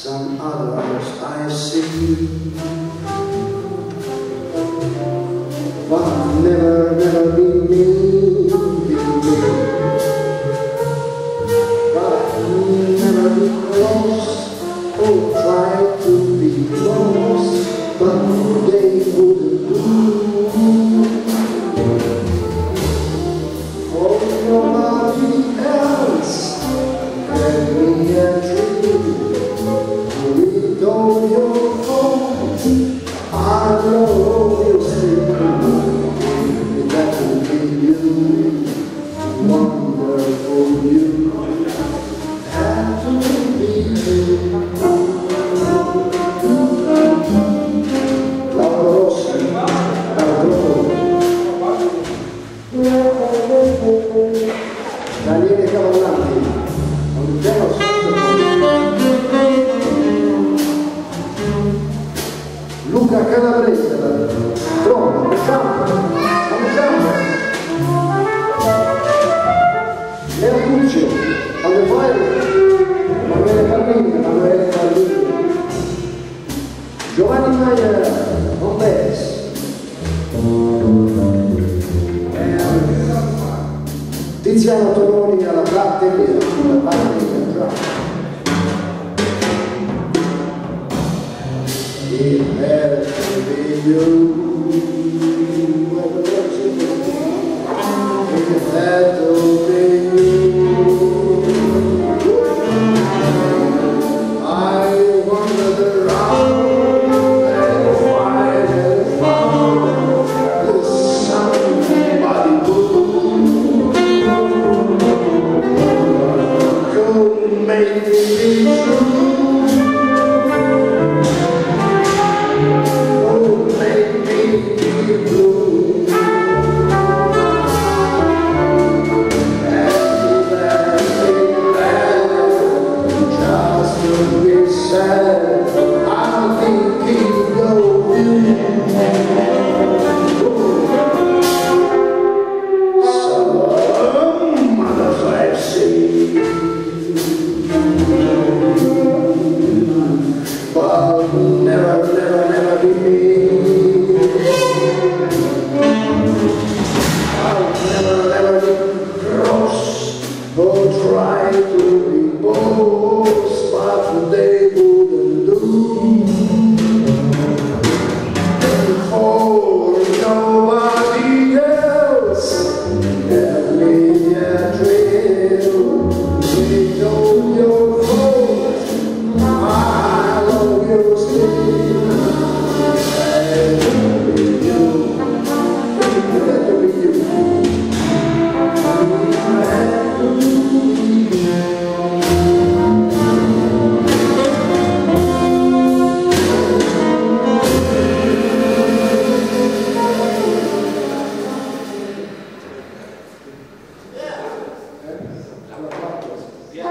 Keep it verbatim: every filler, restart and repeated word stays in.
some others I see, but never, never be me, be me. But never be close, or try to be close, but they wouldn't do. For nobody else can be a dream. With all your heart, I know you'll see. That will be you, wonderful you. Have to be you. Laura Rossi, Daniele Cavallati, Angelo Luca Calabrese, pronto, facciamo, facciamo. Leo Cuccio, alle fai, Emanuele Carlini, Emanuele Carlini, Giovanni Maier, Montes, Tiziano Tononi alla batteria, alla batteria. It has to be you. It had to be